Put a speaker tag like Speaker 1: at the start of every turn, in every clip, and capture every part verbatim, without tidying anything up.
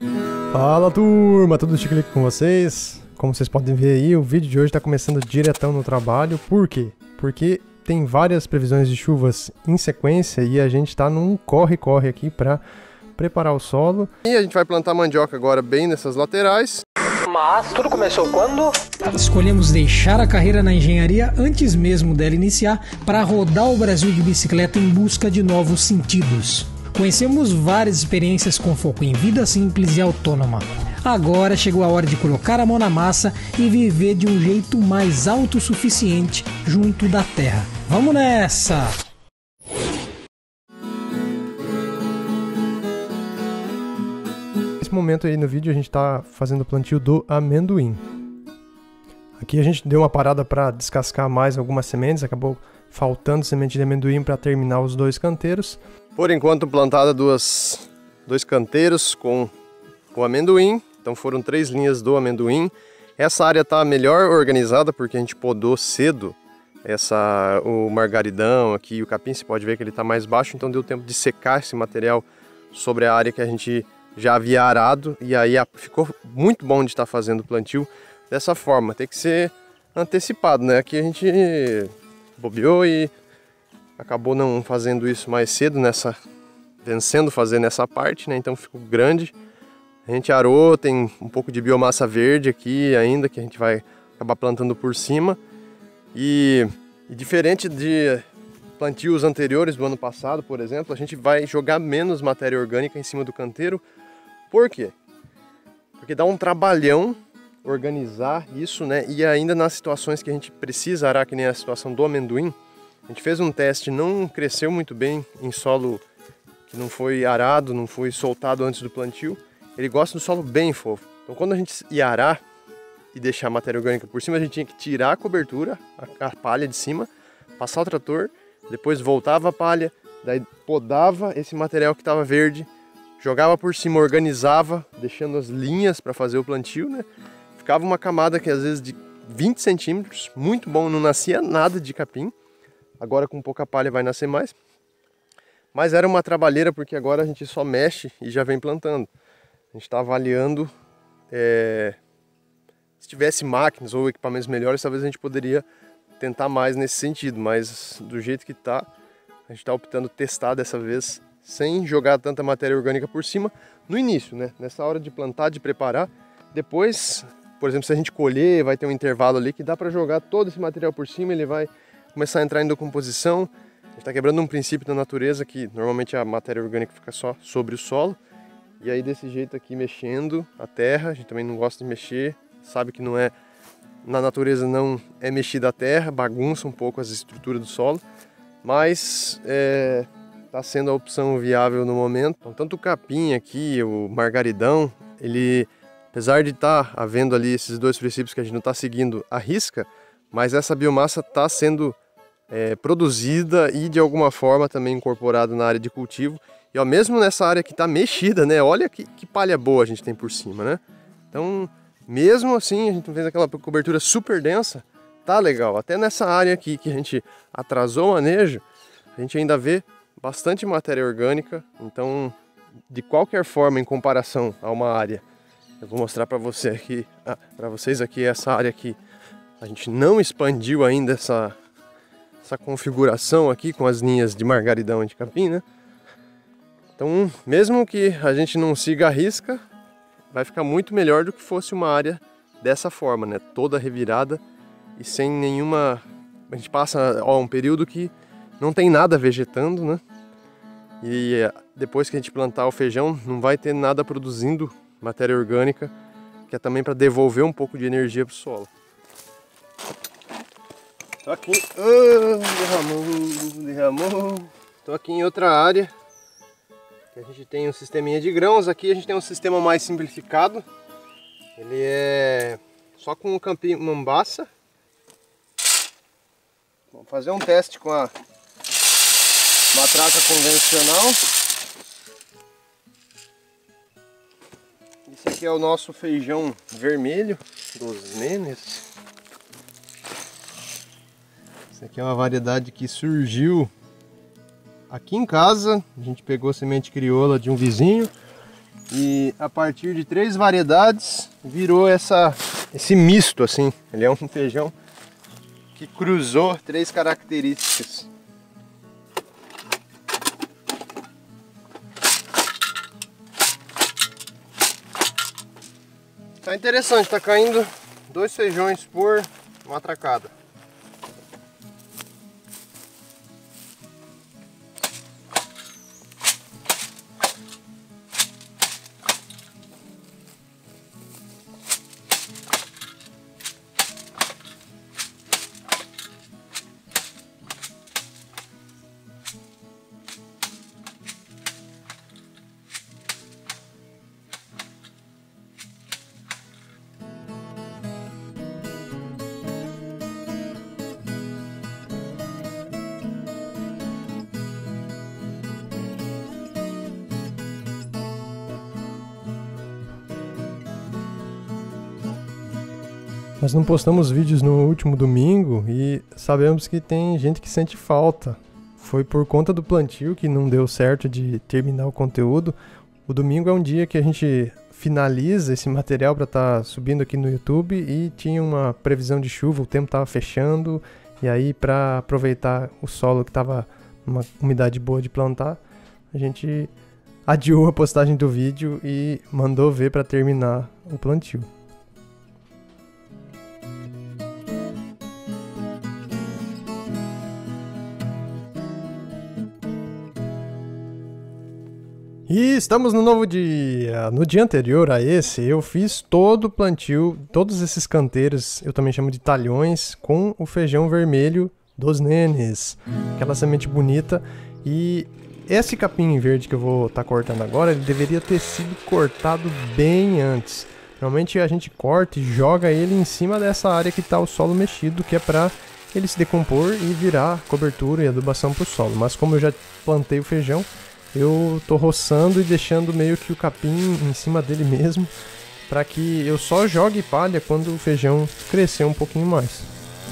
Speaker 1: Fala turma, tudo chique com vocês? Como vocês podem ver aí, o vídeo de hoje está começando diretão no trabalho. Por quê? Porque tem várias previsões de chuvas em sequência e a gente está num corre-corre aqui para preparar o solo. E a gente vai plantar mandioca agora bem nessas laterais.
Speaker 2: Mas tudo começou quando?
Speaker 3: Escolhemos deixar a carreira na engenharia antes mesmo dela iniciar para rodar o Brasil de bicicleta em busca de novos sentidos. Conhecemos várias experiências com foco em vida simples e autônoma. Agora chegou a hora de colocar a mão na massa e viver de um jeito mais autossuficiente junto da terra. Vamos nessa!
Speaker 1: Nesse momento aí no vídeo a gente está fazendo o plantio do amendoim. Aqui a gente deu uma parada para descascar mais algumas sementes, acabou faltando semente de amendoim para terminar os dois canteiros. Por enquanto plantada duas, dois canteiros com o amendoim, então foram três linhas do amendoim. Essa área está melhor organizada porque a gente podou cedo essa, o margaridão aqui, o capim, você pode ver que ele está mais baixo, então deu tempo de secar esse material sobre a área que a gente já havia arado, e aí ficou muito bom de estar fazendo o plantio dessa forma. Tem que ser antecipado, né? Aqui a gente bobeou e acabou não fazendo isso mais cedo, nessa, vencendo fazer nessa parte, né? Então ficou grande. A gente arou, tem um pouco de biomassa verde aqui ainda, que a gente vai acabar plantando por cima. E, e diferente de plantios anteriores do ano passado, por exemplo, a gente vai jogar menos matéria orgânica em cima do canteiro. Por quê? Porque dá um trabalhão organizar isso, né? E ainda nas situações que a gente precisa arar, que nem a situação do amendoim, a gente fez um teste, não cresceu muito bem em solo que não foi arado, não foi soltado antes do plantio. Ele gosta do solo bem fofo. Então quando a gente ia arar e deixar a matéria orgânica por cima, a gente tinha que tirar a cobertura, a, a palha de cima, passar o trator, depois voltava a palha, daí podava esse material que estava verde, jogava por cima, organizava, deixando as linhas para fazer o plantio, né? Ficava uma camada que às vezes de vinte centímetros, muito bom, não nascia nada de capim. Agora com pouca palha vai nascer mais. Mas era uma trabalheira porque agora a gente só mexe e já vem plantando. A gente está avaliando, é... se tivesse máquinas ou equipamentos melhores, talvez a gente poderia tentar mais nesse sentido. Mas do jeito que está, a gente está optando testar dessa vez sem jogar tanta matéria orgânica por cima no início, né? Nessa hora de plantar, de preparar. Depois, por exemplo, se a gente colher, vai ter um intervalo ali que dá para jogar todo esse material por cima, ele vai começar a entrar em decomposição. A gente está quebrando um princípio da natureza que normalmente a matéria orgânica fica só sobre o solo. E aí desse jeito aqui, mexendo a terra, a gente também não gosta de mexer, sabe que não é, na natureza não é mexida a terra, bagunça um pouco as estruturas do solo, mas é, está sendo a opção viável no momento. Então, tanto o capim aqui, o margaridão, ele, apesar de estar tá havendo ali esses dois princípios que a gente não está seguindo à risca, mas essa biomassa está sendo é, produzida e de alguma forma também incorporada na área de cultivo. E ó, mesmo nessa área que está mexida, né? Olha que, que palha boa a gente tem por cima, né? Então, mesmo assim, a gente não fez aquela cobertura super densa, tá legal. Até nessa área aqui que a gente atrasou o manejo, a gente ainda vê bastante matéria orgânica. Então, de qualquer forma, em comparação a uma área, eu vou mostrar para você aqui, ah, para vocês aqui essa área aqui. A gente não expandiu ainda essa, essa configuração aqui com as linhas de margaridão e de capim, né? Então, mesmo que a gente não siga a risca, vai ficar muito melhor do que fosse uma área dessa forma, né? Toda revirada e sem nenhuma... A gente passa ó, um período que não tem nada vegetando, né? E depois que a gente plantar o feijão, não vai ter nada produzindo matéria orgânica, que é também para devolver um pouco de energia para o solo. Tô aqui, oh, derramou, derramou. Tô aqui em outra área, que a gente tem um sisteminha de grãos. Aqui a gente tem um sistema mais simplificado. Ele é só com o campinho mambaça. Vamos fazer um teste com a matraca convencional. Esse aqui é o nosso feijão vermelho dos Menes. Essa aqui é uma variedade que surgiu aqui em casa. A gente pegou semente crioula de um vizinho E a partir de três variedades virou essa, esse misto assim. Ele é um feijão que cruzou três características. Tá interessante, tá caindo dois feijões por uma atracada. Nós não postamos vídeos no último domingo e sabemos que tem gente que sente falta. Foi por conta do plantio que não deu certo de terminar o conteúdo. O domingo é um dia que a gente finaliza esse material para estar subindo aqui no YouTube e tinha uma previsão de chuva, o tempo estava fechando e aí para aproveitar o solo que estava numa umidade boa de plantar, a gente adiou a postagem do vídeo e mandou ver para terminar o plantio. E estamos no novo dia. No dia anterior a esse, eu fiz todo o plantio, todos esses canteiros, eu também chamo de talhões, com o feijão vermelho dos Nenes. Aquela semente bonita. E esse capim verde que eu vou estar tá cortando agora, ele deveria ter sido cortado bem antes. Normalmente a gente corta e joga ele em cima dessa área que está o solo mexido, que é para ele se decompor e virar cobertura e adubação para o solo. Mas como eu já plantei o feijão, eu tô roçando e deixando meio que o capim em cima dele mesmo, para que eu só jogue palha quando o feijão crescer um pouquinho mais.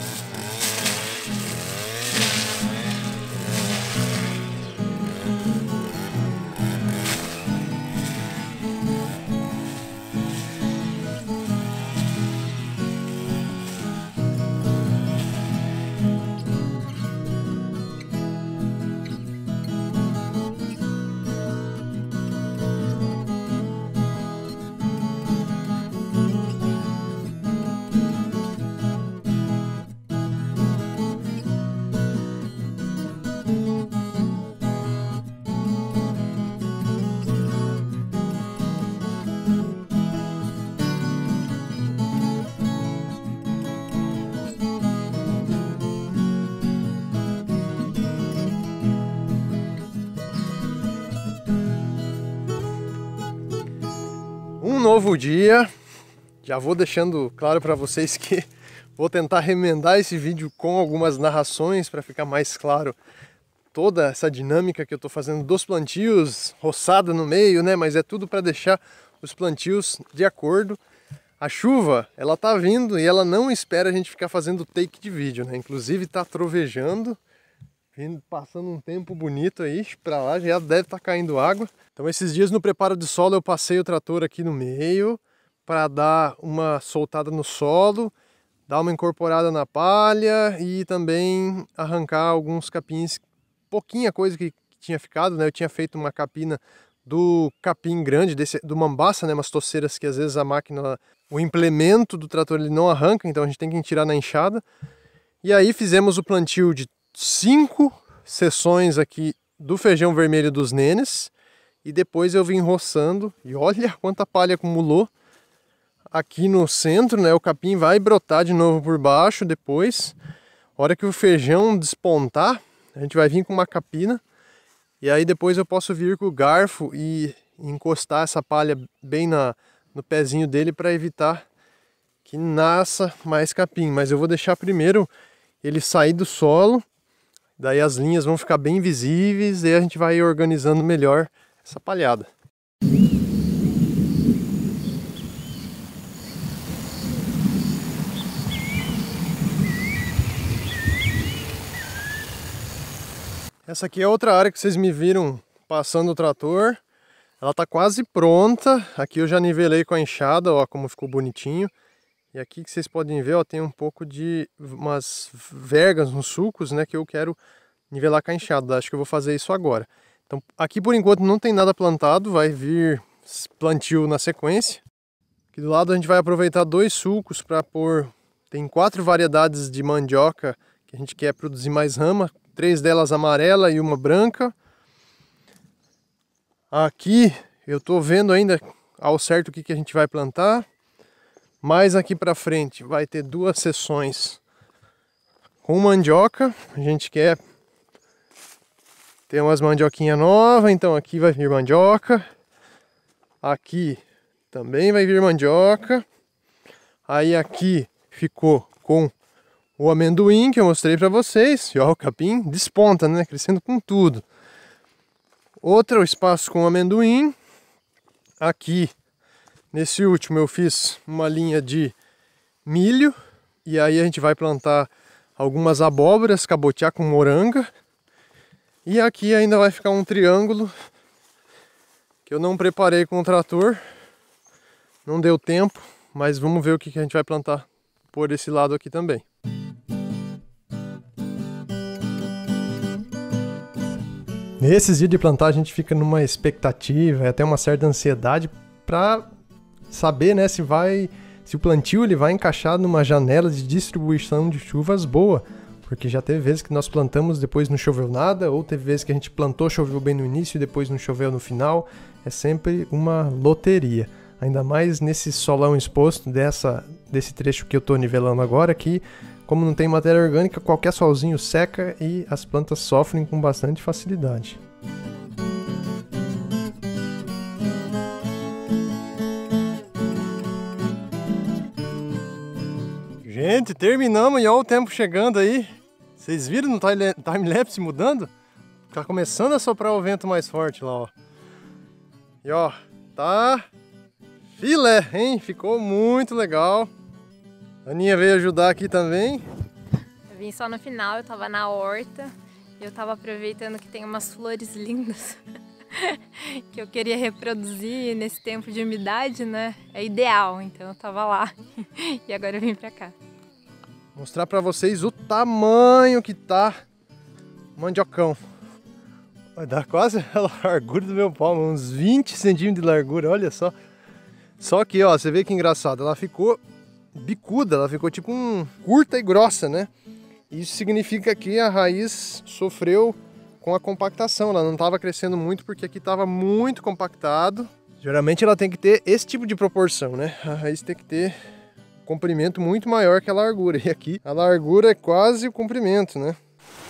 Speaker 1: Um novo dia, já vou deixando claro para vocês que vou tentar remendar esse vídeo com algumas narrações para ficar mais claro toda essa dinâmica que eu estou fazendo dos plantios, roçada no meio, né? Mas é tudo para deixar os plantios de acordo. A chuva, ela tá vindo e ela não espera a gente ficar fazendo take de vídeo, né? Inclusive tá trovejando, vindo, passando um tempo bonito aí, para lá já deve estar caindo água. Então esses dias no preparo de solo eu passei o trator aqui no meio para dar uma soltada no solo, dar uma incorporada na palha e também arrancar alguns capins, pouquinha coisa que tinha ficado, né? Eu tinha feito uma capina do capim grande, desse, do mambaça, né? Umas toceiras que às vezes a máquina, o implemento do trator ele não arranca, então a gente tem que tirar na enxada. E aí fizemos o plantio de cinco sessões aqui do feijão vermelho dos Nenes. E depois eu vim roçando e olha quanta palha acumulou aqui no centro, né? O capim vai brotar de novo por baixo depois. A hora que o feijão despontar, a gente vai vir com uma capina. E aí depois eu posso vir com o garfo e encostar essa palha bem na, no pezinho dele para evitar que nasça mais capim. Mas eu vou deixar primeiro ele sair do solo. Daí as linhas vão ficar bem visíveis e a gente vai organizando melhor essa palhada. Essa aqui é outra área que vocês me viram passando o trator. Ela tá quase pronta. Aqui eu já nivelei com a enxada, ó, como ficou bonitinho. E aqui que vocês podem ver, ó, tem um pouco de umas vergas nos sulcos, né, que eu quero nivelar com a enxada. Acho que eu vou fazer isso agora. Então, aqui por enquanto não tem nada plantado, vai vir plantio na sequência. Aqui do lado a gente vai aproveitar dois sulcos para pôr. Tem quatro variedades de mandioca que a gente quer produzir mais rama, três delas amarela e uma branca. Aqui eu tô vendo ainda ao certo o que, que a gente vai plantar. Mas aqui para frente vai ter duas seções com mandioca. A gente quer ter umas mandioquinhas novas, então aqui vai vir mandioca. Aqui também vai vir mandioca. Aí aqui ficou com o amendoim que eu mostrei para vocês. E ó, o capim desponta, né? Crescendo com tudo. Outro espaço com amendoim. Aqui, nesse último, eu fiz uma linha de milho. E aí a gente vai plantar algumas abóboras, cabotiá com moranga. E aqui ainda vai ficar um triângulo que eu não preparei com o trator. Não deu tempo, mas vamos ver o que a gente vai plantar por esse lado aqui também. Nesses dias de plantar a gente fica numa expectativa e até uma certa ansiedade para saber, né, se vai, se o plantio ele vai encaixar numa janela de distribuição de chuvas boa, porque já teve vezes que nós plantamos depois não choveu nada, ou teve vezes que a gente plantou, choveu bem no início e depois não choveu no final. É sempre uma loteria, ainda mais nesse solão exposto dessa, desse trecho que eu estou nivelando agora, que como não tem matéria orgânica, qualquer solzinho seca e as plantas sofrem com bastante facilidade. Gente, terminamos e olha o tempo chegando aí. Vocês viram no time-lapse mudando? Tá começando a soprar o vento mais forte lá, ó. E ó, tá filé, hein? Ficou muito legal. A Aninha veio ajudar aqui também.
Speaker 4: Eu vim só no final, eu tava na horta. E eu tava aproveitando que tem umas flores lindas que eu queria reproduzir nesse tempo de umidade, né? É ideal, então eu tava lá. E agora eu vim pra cá.
Speaker 1: Mostrar pra vocês o tamanho que tá o mandiocão. Vai dar quase a largura do meu palmo, uns vinte centímetros de largura, olha só. Só que, ó, você vê que engraçado, ela ficou bicuda, ela ficou tipo um curta e grossa, né? Isso significa que a raiz sofreu com a compactação, ela não estava crescendo muito porque aqui estava muito compactado. Geralmente ela tem que ter esse tipo de proporção, né? A raiz tem que ter comprimento muito maior que a largura, e aqui a largura é quase o comprimento, né?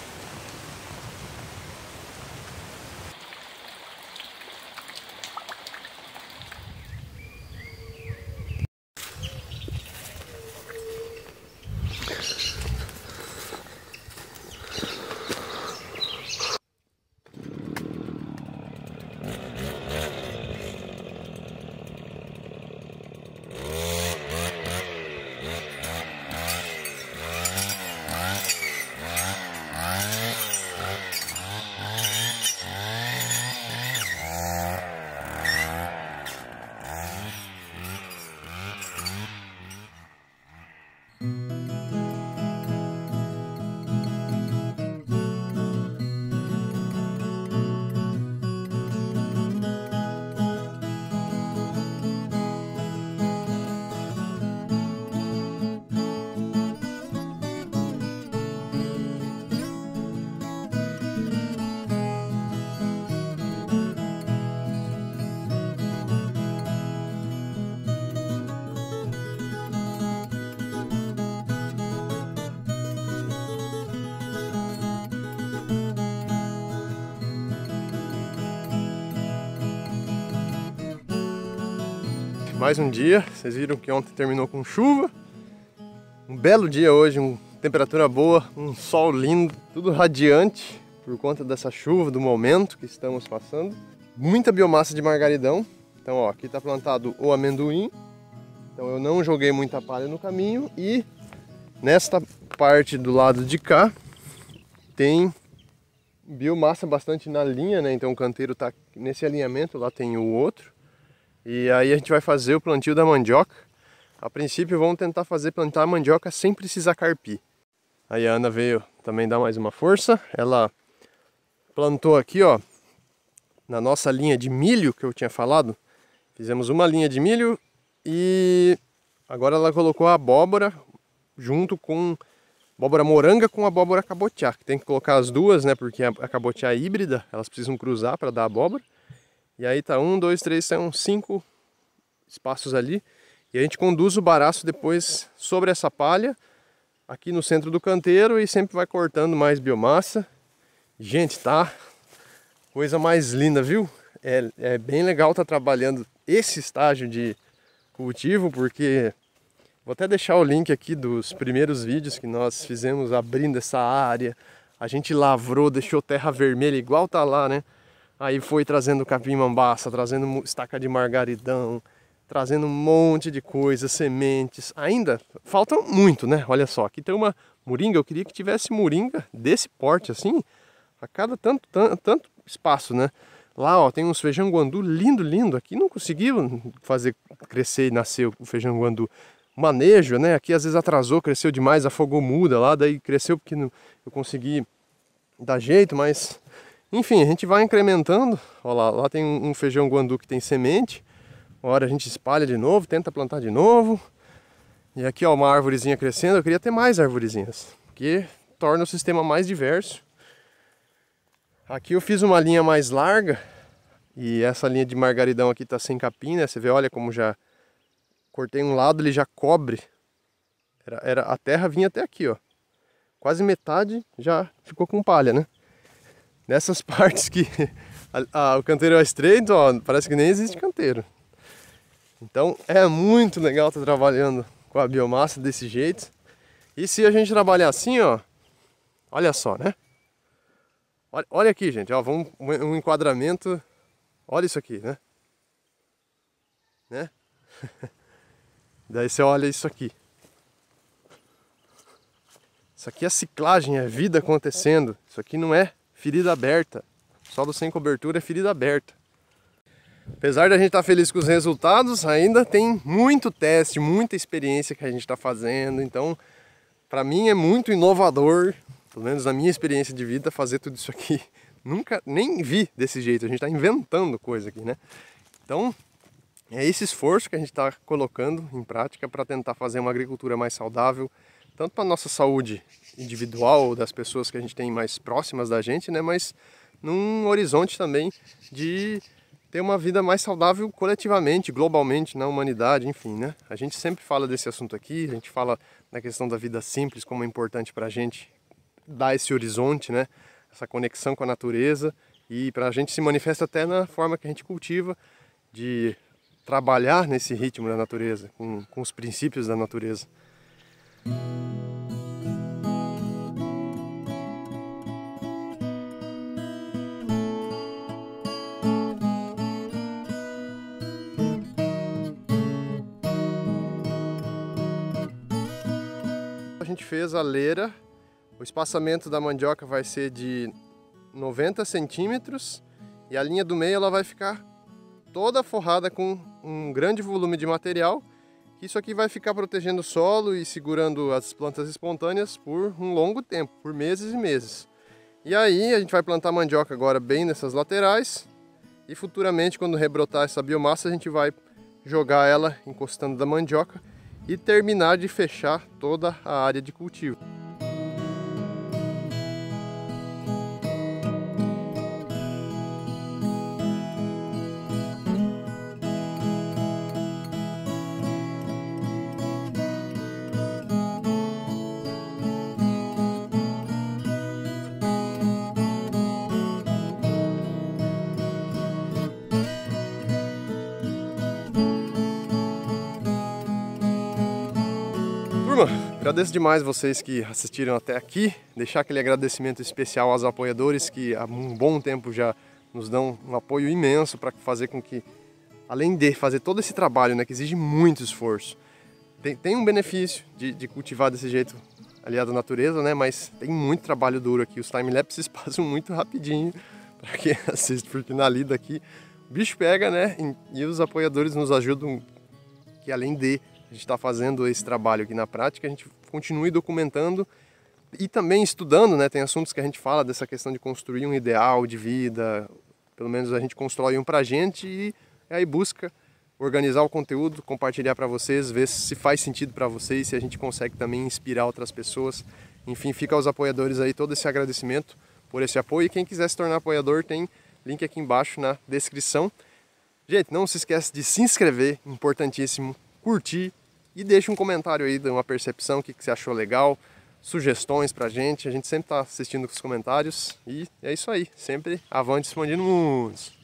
Speaker 1: Mais um dia, vocês viram que ontem terminou com chuva. Um belo dia hoje, uma temperatura boa, um sol lindo, tudo radiante por conta dessa chuva, do momento que estamos passando. Muita biomassa de margaridão. Então, ó, aqui está plantado o amendoim. Então eu não joguei muita palha no caminho. E nesta parte do lado de cá tem biomassa bastante na linha, né? Então o canteiro tá nesse alinhamento, lá tem o outro. E aí a gente vai fazer o plantio da mandioca. A princípio vamos tentar fazer plantar a mandioca sem precisar carpir. Aí a Ana veio também dar mais uma força. Ela plantou aqui, ó, na nossa linha de milho que eu tinha falado. Fizemos uma linha de milho e agora ela colocou a abóbora junto com abóbora moranga com abóbora cabotiá, que tem que colocar as duas, né? Porque a cabotiá é híbrida, elas precisam cruzar para dar abóbora. E aí tá um, dois, três, são cinco espaços ali. E a gente conduz o baraço depois sobre essa palha, aqui no centro do canteiro, e sempre vai cortando mais biomassa. Gente, tá coisa mais linda, viu? É, é bem legal estar trabalhando esse estágio de cultivo, porque vou até deixar o link aqui dos primeiros vídeos que nós fizemos abrindo essa área. A gente lavrou, deixou terra vermelha igual tá lá, né? Aí foi trazendo capim-mambaça, trazendo estaca de margaridão, trazendo um monte de coisa, sementes. Ainda falta muito, né? Olha só, aqui tem uma moringa. Eu queria que tivesse moringa desse porte assim, a cada tanto, tanto, tanto espaço, né? Lá, ó, tem uns feijão guandu lindo, lindo. Aqui não conseguiu fazer crescer e nascer o feijão guandu. Manejo, né? Aqui às vezes atrasou, cresceu demais, afogou muda lá, daí cresceu porque não, eu consegui dar jeito, mas enfim, a gente vai incrementando. Olha lá, lá tem um feijão guandu que tem semente. Uma hora a gente espalha de novo, tenta plantar de novo. E aqui, ó, uma árvorezinha crescendo. Eu queria ter mais arvorezinhas, porque torna o sistema mais diverso. Aqui eu fiz uma linha mais larga. E essa linha de margaridão aqui tá sem capim, né? Você vê, olha como já cortei um lado, ele já cobre. Era, era, a terra vinha até aqui, ó. Quase metade já ficou com palha, né? Nessas partes que a, a, o canteiro é estreito, ó, parece que nem existe canteiro. Então é muito legal estar trabalhando com a biomassa desse jeito. E se a gente trabalhar assim, ó, olha só, né? Olha, olha aqui, gente, ó, vamos, um enquadramento. Olha isso aqui, né? Né? Daí você olha isso aqui. Isso aqui é ciclagem, é vida acontecendo. Isso aqui não é ferida aberta. Solo sem cobertura é ferida aberta. Apesar de a gente estar feliz com os resultados, ainda tem muito teste, muita experiência que a gente está fazendo. Então, para mim é muito inovador, pelo menos na minha experiência de vida, fazer tudo isso aqui. Nunca, nem vi desse jeito, a gente está inventando coisa aqui, né? Então, é esse esforço que a gente está colocando em prática para tentar fazer uma agricultura mais saudável, tanto para a nossa saúde individual, das pessoas que a gente tem mais próximas da gente, né? Mas num horizonte também de ter uma vida mais saudável coletivamente, globalmente, na humanidade, enfim, né? A gente sempre fala desse assunto aqui, a gente fala na questão da vida simples, como é importante para a gente dar esse horizonte, né? Essa conexão com a natureza, e para a gente se manifesta até na forma que a gente cultiva, de trabalhar nesse ritmo da natureza, com, com os princípios da natureza. A gente fez a leira, o espaçamento da mandioca vai ser de noventa centímetros e a linha do meio ela vai ficar toda forrada com um grande volume de material. Isso aqui vai ficar protegendo o solo e segurando as plantas espontâneas por um longo tempo, por meses e meses. E aí a gente vai plantar mandioca agora bem nessas laterais e futuramente, quando rebrotar essa biomassa, a gente vai jogar ela encostando da mandioca e terminar de fechar toda a área de cultivo. Agradeço demais vocês que assistiram até aqui, deixar aquele agradecimento especial aos apoiadores que há um bom tempo já nos dão um apoio imenso para fazer com que, além de fazer todo esse trabalho, né, que exige muito esforço, tem, tem um benefício de, de cultivar desse jeito aliado à natureza, né? Mas tem muito trabalho duro aqui, os time-lapses passam muito rapidinho para quem assiste, porque na lida aqui o bicho pega, né? E os apoiadores nos ajudam, que além de a gente estar tá fazendo esse trabalho aqui na prática, a gente continue documentando e também estudando, né? Tem assuntos que a gente fala dessa questão de construir um ideal de vida, pelo menos a gente constrói um pra gente e aí busca organizar o conteúdo, compartilhar para vocês, ver se faz sentido para vocês, se a gente consegue também inspirar outras pessoas. Enfim, fica aos apoiadores aí todo esse agradecimento por esse apoio. E quem quiser se tornar apoiador tem link aqui embaixo na descrição. Gente, não se esquece de se inscrever, importantíssimo, curtir e deixa um comentário aí de uma percepção, o que, que você achou legal, sugestões pra gente. A gente sempre tá assistindo os comentários e é isso aí, sempre avante expandindo mundos.